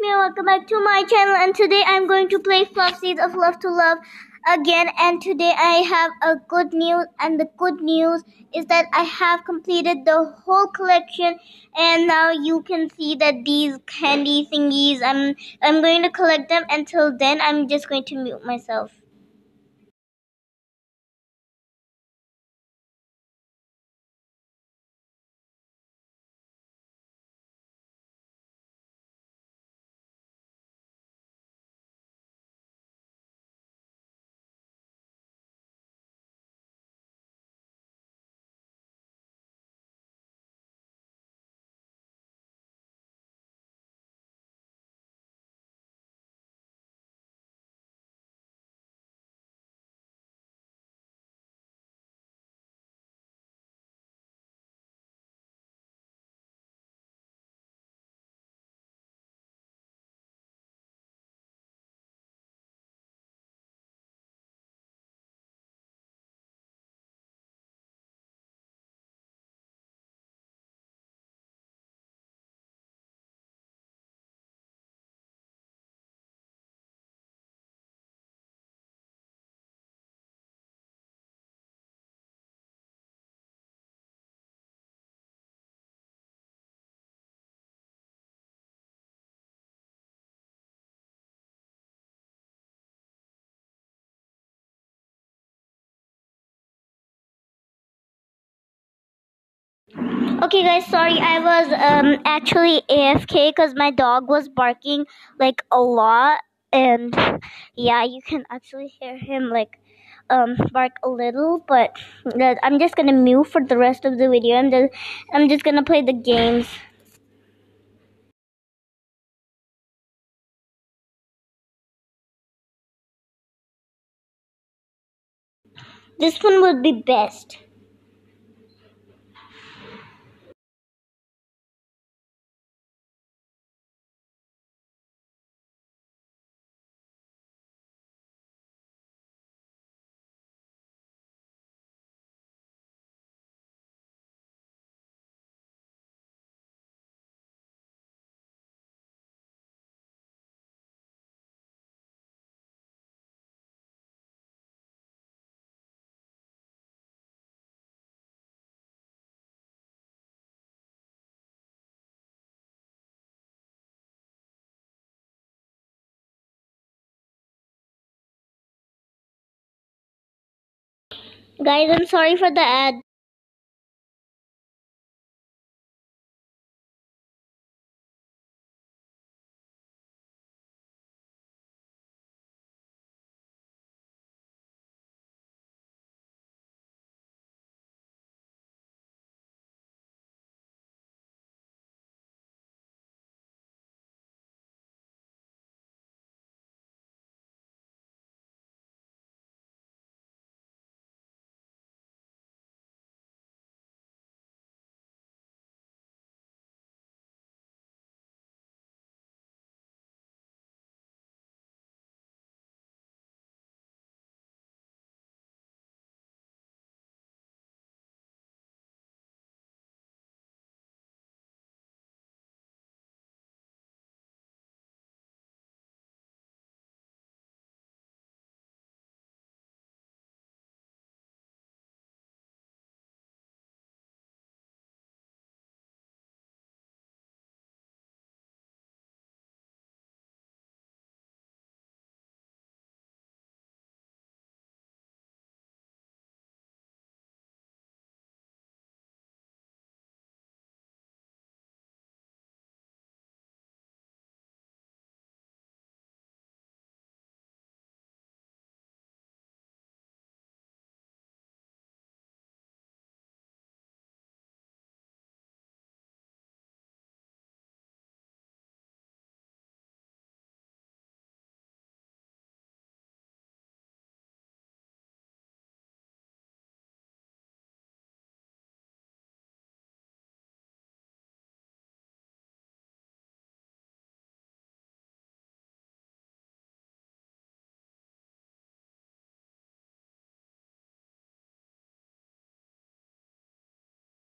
me and welcome back to my channel, and today I'm going to play Fluff Seeds of Love to Love again. And today I have a good news, and the good news is that I have completed the whole collection, and now you can see that these candy thingies, I'm going to collect them. Until then, I'm just going to mute myself. Okay guys, sorry, I was actually AFK because my dog was barking like a lot, and yeah, you can actually hear him like bark a little, but I'm just gonna mute for the rest of the video, and then I'm just gonna play the games. This one would be best. Guys, I'm sorry for the ad.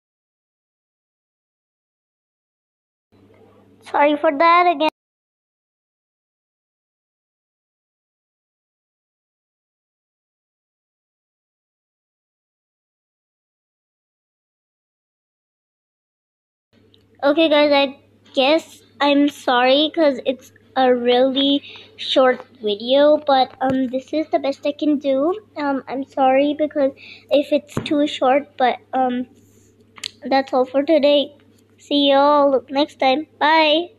Sorry for that again. Okay, guys, I guess I'm sorry because it's a really short video, but this is the best I can do. I'm sorry because if it's too short, but that's all for today. See y'all next time. Bye.